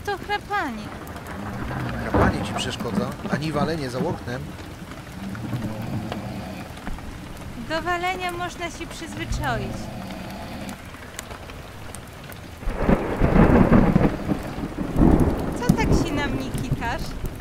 to chrapanie. Chrapanie ci przeszkodza, ani walenie za oknem. Do walenia można się przyzwyczaić. Co tak się na mnie kikasz?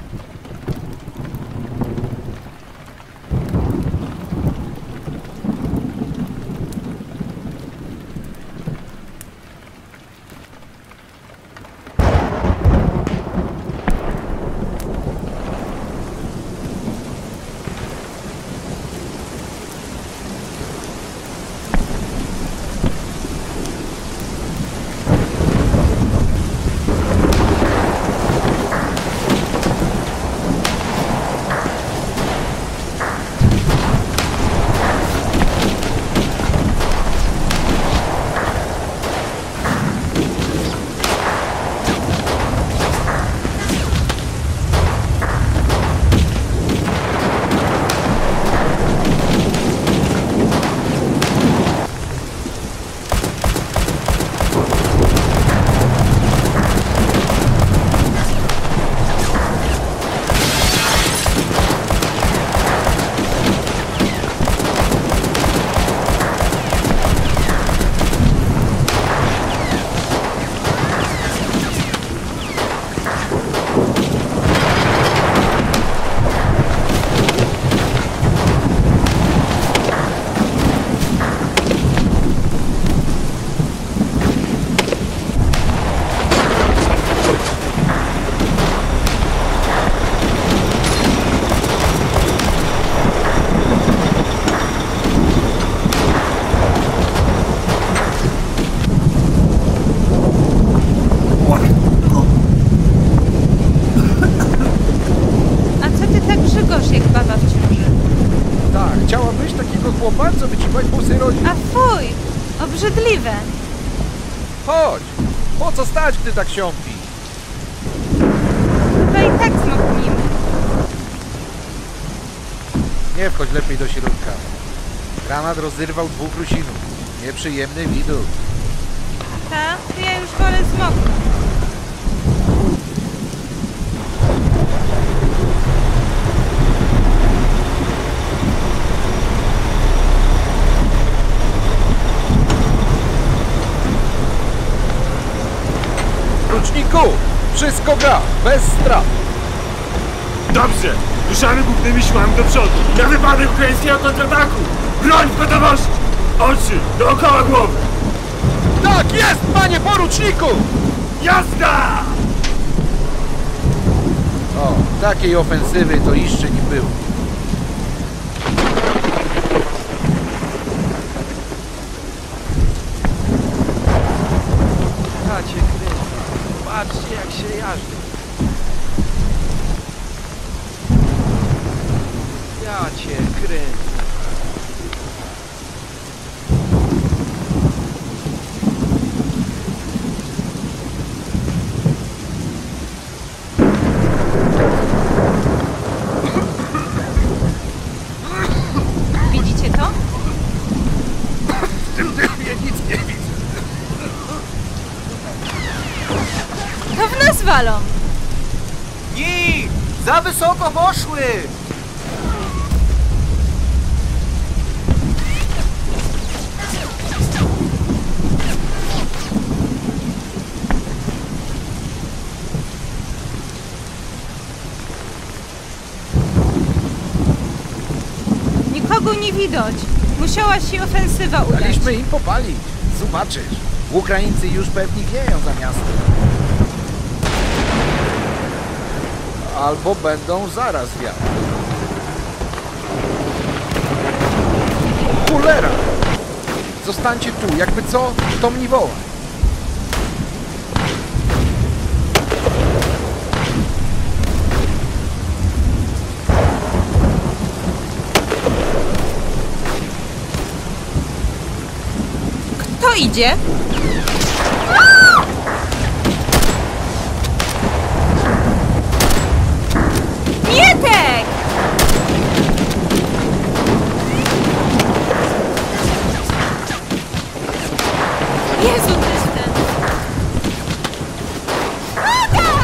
chłopak, co by ci bajbusy rodził? A fuj! Obrzydliwe! Chodź! Po co stać, gdy tak siąpi? Chyba i tak zmoknimy. Nie wchodź lepiej do środka. Granat rozerwał 2 Rusinów. Nieprzyjemny widok. Ta? To ja już wolę zmoknąć. Ruczniku! Wszystko gra! Bez strat! Dobrze! Ruszamy głównymi siłami do przodu! Na wypadek ukraińskiego kontrataku! Broń w gotowości! Oczy dookoła głowy! Tak jest, panie poruczniku! Jazda! O, takiej ofensywy to jeszcze nie było. Ja cię kręcę. Patrzcie, jak się jarzę. Ja cię kręcę. Widzicie to? W tym dymie nic nie widzę. To w nas walą! Ni! Za wysoko poszły! Nikogo nie widać. Musiała się ofensywa udać. Daliśmy im popalić. Zobaczysz. Ukraińcy już pewnie wieją za miastem. Albo będą zaraz wiać. Cholera! Zostańcie tu, jakby co, to mnie woła. Kto idzie? Mietek! Jezu Chryste! Aga!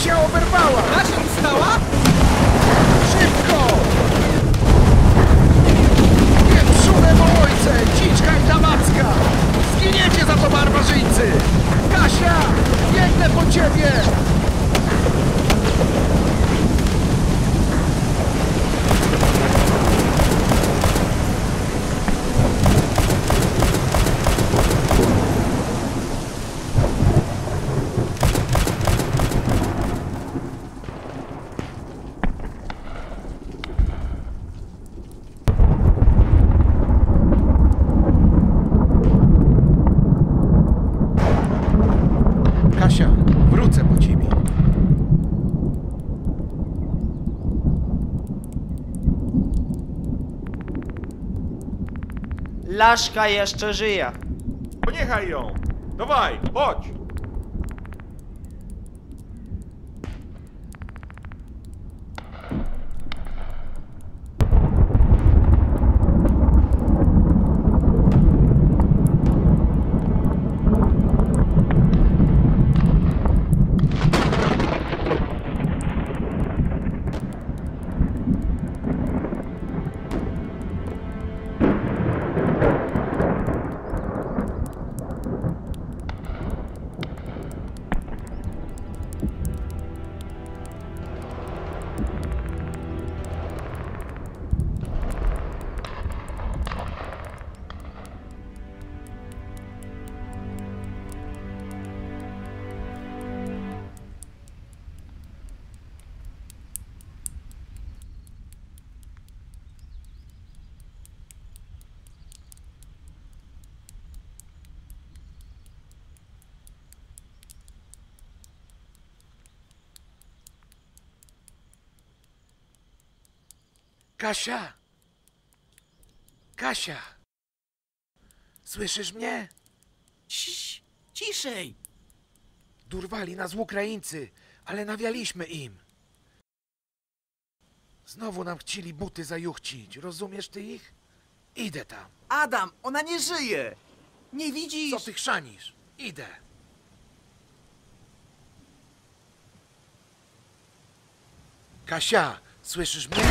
Kasia oberwała! Kasia ustała? Szybko! Wieprzone ojce, Ciczka i Damacka! Zginiecie za to, barbarzyńcy! Kasia! Biegnę po ciebie! Kasia, wrócę po ciebie. Laszka jeszcze żyje. Poniechaj ją! Dawaj, chodź! Kasia! Kasia! Słyszysz mnie? Ciii, ciszej! Durwali nas Ukraińcy, ale nawialiśmy im. Znowu nam chcieli buty zajuchcić. Rozumiesz ty ich? Idę tam. Adam, ona nie żyje! Nie Co widzisz? ty chrzanisz? Idę. Kasia, słyszysz mnie?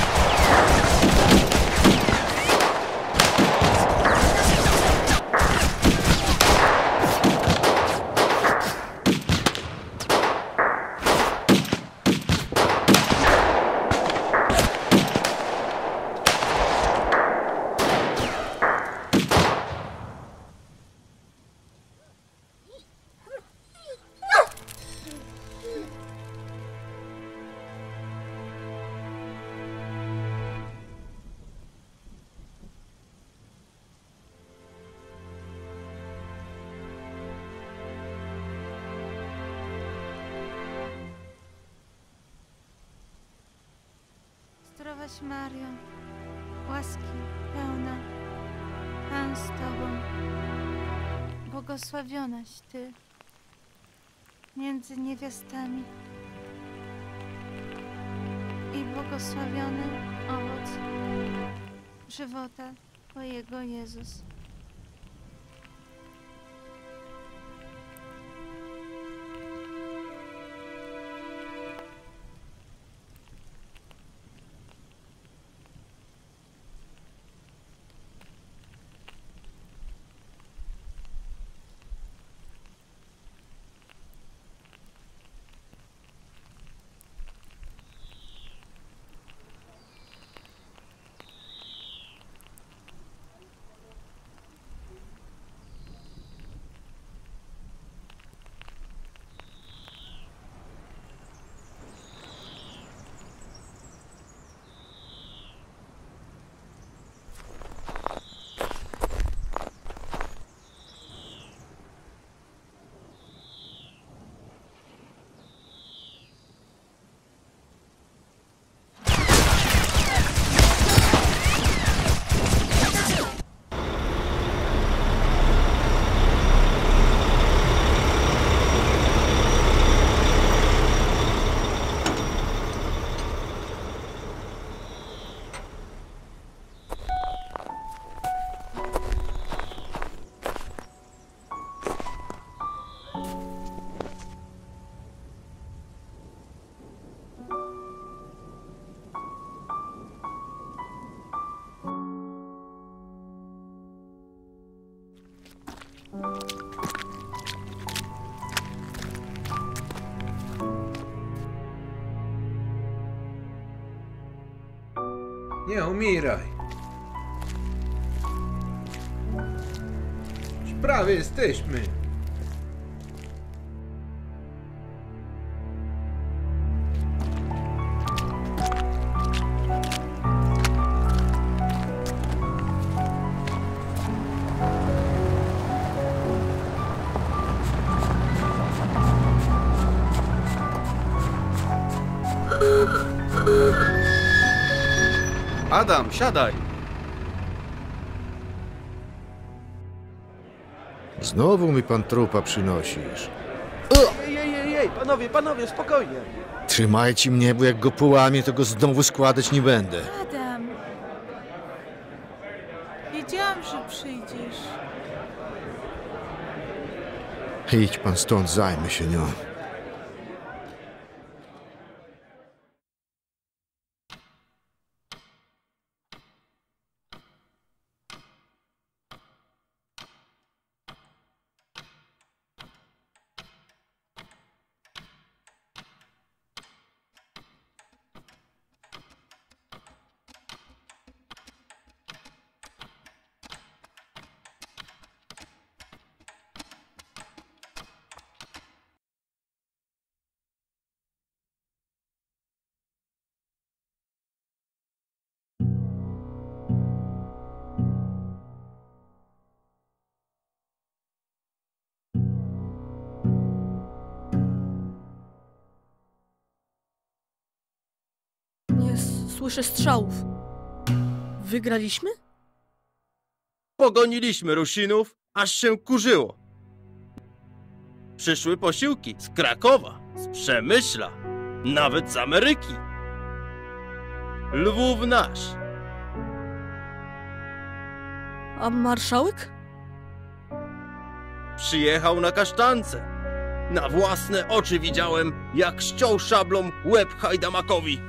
Zdrowaś Mario, łaski pełna, Pan z Tobą, błogosławionaś Ty między niewiastami i błogosławiony owoc żywota Twojego, Jezus. Nie umieraj. Prawie jesteśmy. Adam, siadaj! Znowu mi pan trupa przynosisz. Ej, panowie, spokojnie. Trzymajcie mnie, bo jak go połamię, to go znowu składać nie będę. Adam. Wiedziałam, że przyjdziesz. Idź pan stąd, zajmę się nią. Nie słyszę strzałów. Wygraliśmy? Pogoniliśmy Rusinów, aż się kurzyło. Przyszły posiłki z Krakowa, z Przemyśla, nawet z Ameryki. Lwów nasz. A marszałek? Przyjechał na kasztance. Na własne oczy widziałem, jak ściął szablą łeb Hajdamakowi.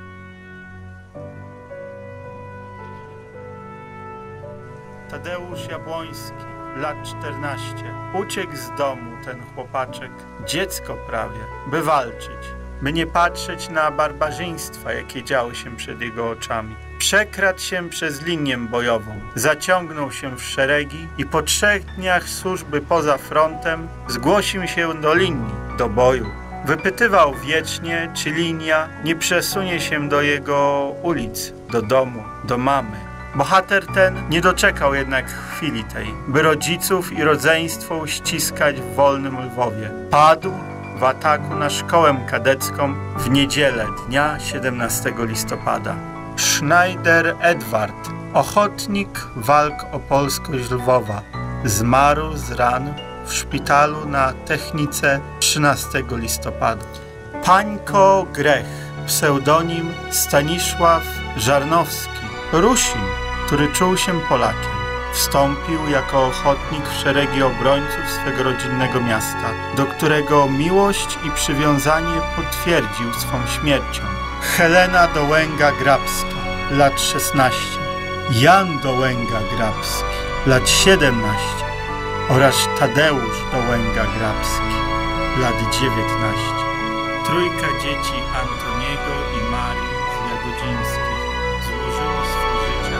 Tadeusz Jabłoński, lat 14. Uciekł z domu ten chłopaczek, dziecko prawie, by walczyć, by nie patrzeć na barbarzyństwa, jakie działy się przed jego oczami. Przekradł się przez linię bojową, zaciągnął się w szeregi i po 3 dniach służby poza frontem zgłosił się do linii, do boju. Wypytywał wiecznie, czy linia nie przesunie się do jego ulic, do domu, do mamy. Bohater ten nie doczekał jednak chwili tej, by rodziców i rodzeństwo uściskać w wolnym Lwowie. Padł w ataku na szkołę kadecką w niedzielę dnia 17 listopada. Schneider Edward, ochotnik walk o polskość Lwowa, zmarł z ran w szpitalu na Technice 13 listopada. Pańko Grech, pseudonim Stanisław Żarnowski, Rusin, który czuł się Polakiem, wstąpił jako ochotnik w szeregi obrońców swego rodzinnego miasta, do którego miłość i przywiązanie potwierdził swą śmiercią. Helena Dołęga-Grabska, lat 16, Jan Dołęga-Grabski, lat 17 oraz Tadeusz Dołęga-Grabski, lat 19. Trójka dzieci Antoniego i Marii z Jagodzińskich złożyło swe życie.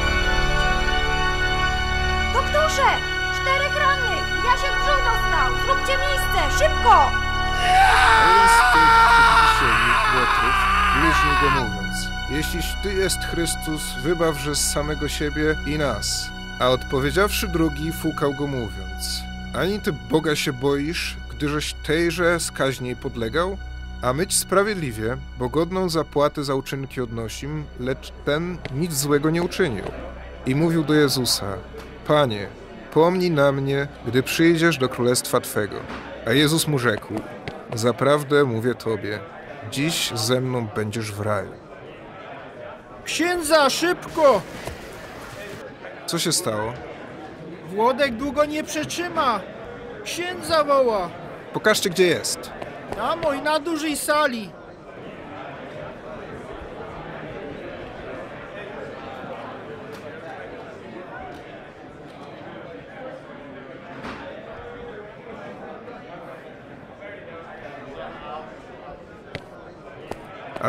Doktorze! 4 rannych! Jasiek brzuch dostał! Zróbcie miejsce! Szybko! Jeden z tych, którzy wisieli, Piotrów, bliźnie go mówiąc: Jeśliś Ty jest Chrystus, wybawże z samego siebie i nas. A odpowiedziawszy drugi, fukał go mówiąc: Ani Ty Boga się boisz, gdyżeś tejże skaźniej podlegał? A myć sprawiedliwie, bo godną zapłatę za uczynki odnosim, lecz ten nic złego nie uczynił. I mówił do Jezusa: Panie, pomnij na mnie, gdy przyjdziesz do królestwa Twego. A Jezus mu rzekł: Zaprawdę mówię Tobie, dziś ze mną będziesz w raju. Księdza, szybko! Co się stało? Włodek długo nie przetrzyma! Księdza woła! Pokażcie, gdzie jest. Tam, oj, na dużej sali!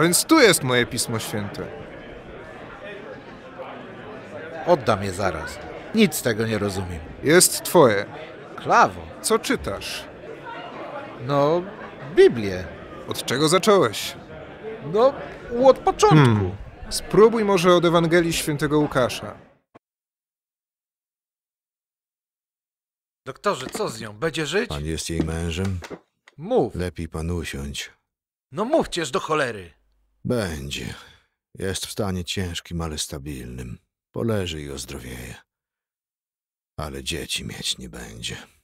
więc tu jest moje Pismo Święte. Oddam je zaraz. Nic z tego nie rozumiem. Jest twoje. Klawo. Co czytasz? No, Biblię. Od czego zacząłeś? No, od początku. Spróbuj może od Ewangelii Świętego Łukasza. Doktorze, co z nią? Będzie żyć? Pan jest jej mężem? Mów. Lepiej pan usiądź. No mówcież do cholery. Będzie. Jest w stanie ciężkim, ale stabilnym. Poleży i ozdrowieje. Ale dzieci mieć nie będzie.